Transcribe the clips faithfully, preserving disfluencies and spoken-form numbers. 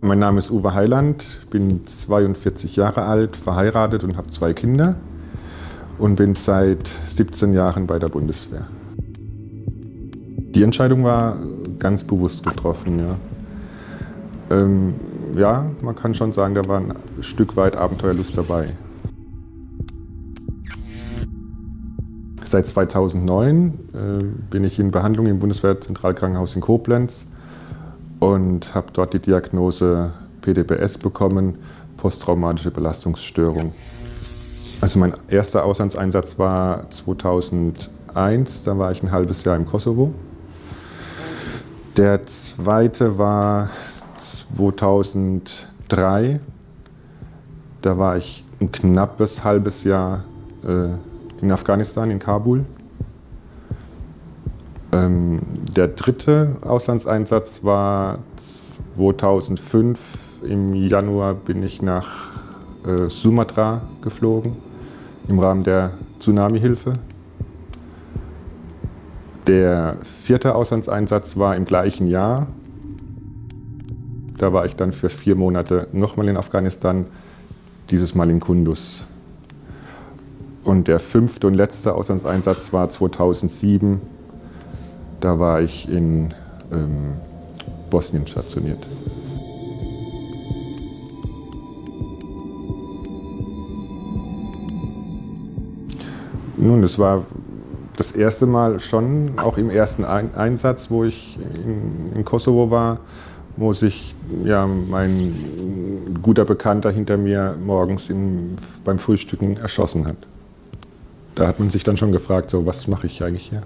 Mein Name ist Uwe Heiland, bin zweiundvierzig Jahre alt, verheiratet und habe zwei Kinder und bin seit siebzehn Jahren bei der Bundeswehr. Die Entscheidung war ganz bewusst getroffen. Ja, ähm, ja man kann schon sagen, da war ein Stück weit Abenteuerlust dabei. Seit zweitausendneun äh, bin ich in Behandlung im Bundeswehrzentralkrankenhaus in Koblenz und habe dort die Diagnose P D B S bekommen, posttraumatische Belastungsstörung. Also mein erster Auslandseinsatz war zweitausendeins, da war ich ein halbes Jahr im Kosovo. Der zweite war zweitausenddrei, da war ich ein knappes halbes Jahr äh, in Afghanistan, in Kabul. Ähm, der dritte Auslandseinsatz war zweitausendfünf. Im Januar bin ich nach äh, Sumatra geflogen, im Rahmen der Tsunami-Hilfe. Der vierte Auslandseinsatz war im gleichen Jahr. Da war ich dann für vier Monate nochmal in Afghanistan, dieses Mal in Kunduz. Und der fünfte und letzte Auslandseinsatz war zweitausendsieben. Da war ich in ähm, Bosnien stationiert. Nun, das war das erste Mal schon, auch im ersten Einsatz, wo ich in, in Kosovo war, wo sich ja, mein guter Bekannter hinter mir morgens im, beim Frühstücken erschossen hat. Da hat man sich dann schon gefragt, so, was mache ich eigentlich hier?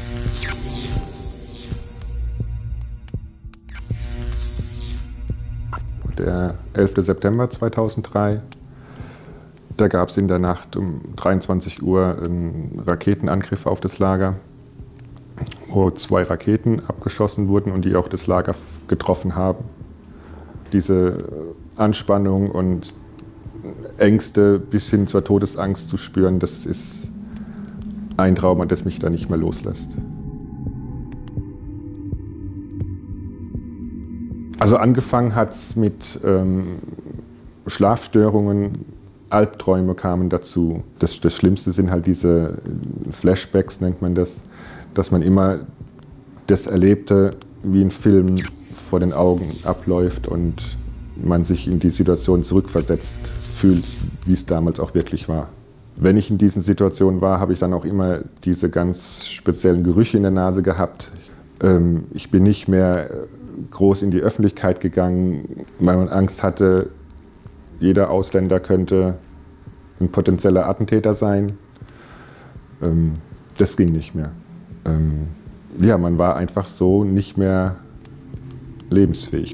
Der elfte September zweitausenddrei, da gab es in der Nacht um dreiundzwanzig Uhr einen Raketenangriff auf das Lager, wo zwei Raketen abgeschossen wurden und die auch das Lager getroffen haben. Diese Anspannung und Ängste bis hin zur Todesangst zu spüren, das ist ein Trauma, das mich da nicht mehr loslässt. Also angefangen hat es mit ähm, Schlafstörungen, Albträume kamen dazu. Das, das Schlimmste sind halt diese Flashbacks, nennt man das, dass man immer das Erlebte wie ein Film vor den Augen abläuft und man sich in die Situation zurückversetzt fühlt, wie es damals auch wirklich war. Wenn ich in diesen Situationen war, habe ich dann auch immer diese ganz speziellen Gerüche in der Nase gehabt. Ähm, ich bin nicht mehr groß in die Öffentlichkeit gegangen, weil man Angst hatte, jeder Ausländer könnte ein potenzieller Attentäter sein. Ähm, das ging nicht mehr. Ähm, ja, man war einfach so nicht mehr lebensfähig.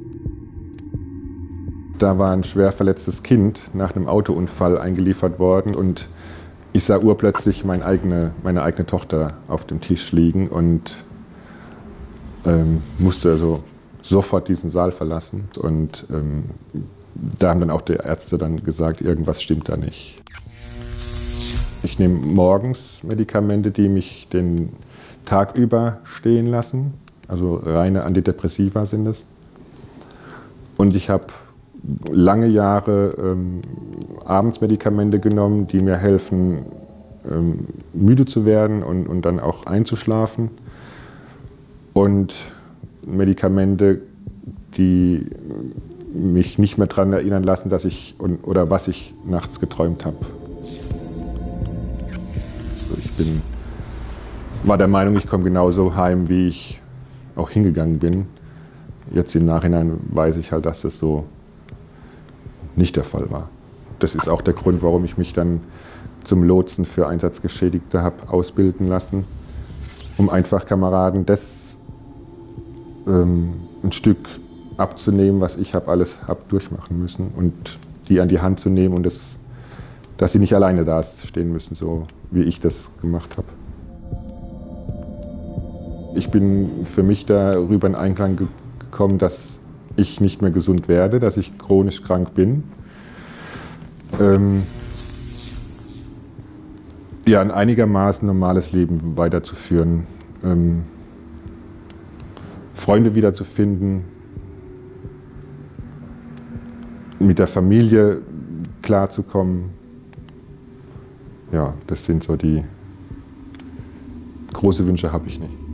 Da war ein schwer verletztes Kind nach einem Autounfall eingeliefert worden und ich sah urplötzlich meine eigene, meine eigene Tochter auf dem Tisch liegen und ähm, musste also sofort diesen Saal verlassen. Und ähm, da haben dann auch die Ärzte dann gesagt, irgendwas stimmt da nicht. Ich nehme morgens Medikamente, die mich den Tag über stehen lassen. Also reine Antidepressiva sind es. Und ich habe lange Jahre ähm, abends Medikamente genommen, die mir helfen, ähm, müde zu werden und, und dann auch einzuschlafen. Und Medikamente, die mich nicht mehr daran erinnern lassen, dass ich und, oder was ich nachts geträumt habe. Also ich bin, war der Meinung, ich komme genauso heim, wie ich auch hingegangen bin. Jetzt im Nachhinein weiß ich halt, dass das so nicht der Fall war. Das ist auch der Grund, warum ich mich dann zum Lotsen für Einsatzgeschädigte habe ausbilden lassen, um einfach Kameraden das ähm, ein Stück abzunehmen, was ich hab, alles habe durchmachen müssen und die an die Hand zu nehmen und das, dass sie nicht alleine da stehen müssen, so wie ich das gemacht habe. Ich bin für mich darüber in Einklang gekommen, dass ich nicht mehr gesund werde, dass ich chronisch krank bin. Ähm, ja, ein einigermaßen normales Leben weiterzuführen, ähm, Freunde wiederzufinden, mit der Familie klarzukommen. Ja, das sind so die großen Wünsche, habe ich nicht.